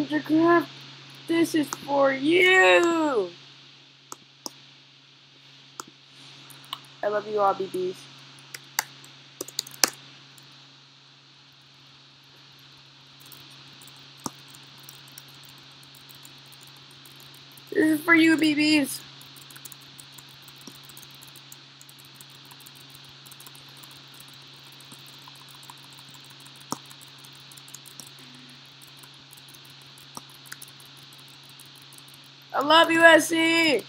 Thundercraft, this is for you! I love you all, BBs. This is for you, BBs. I love you, SC!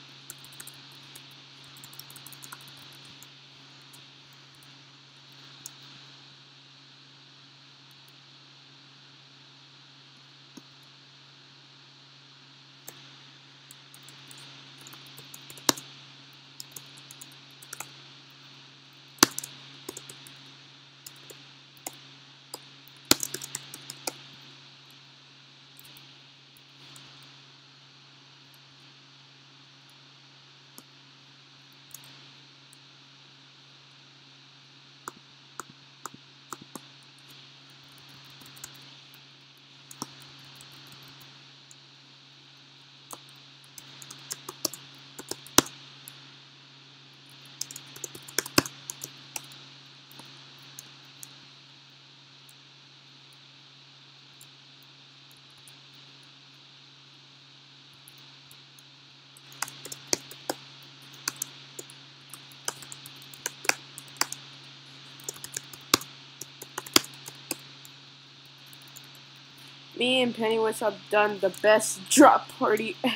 Me and Pennywise have done the best drop party ever.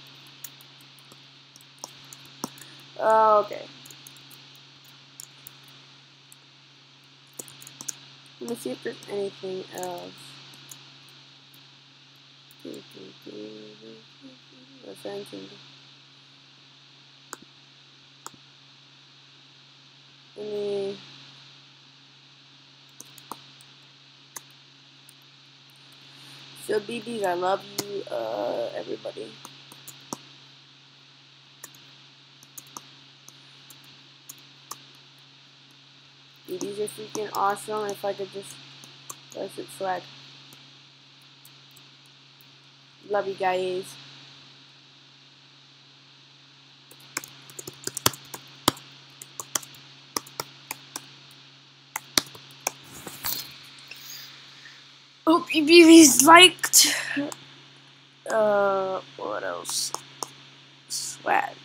Okay. Let me see if there's anything else. What's anything? Any? So BBs, I love you, everybody. BBs are freaking awesome. If I could just press it swag. Love you guys. Hope you BBs liked. What else? Swag.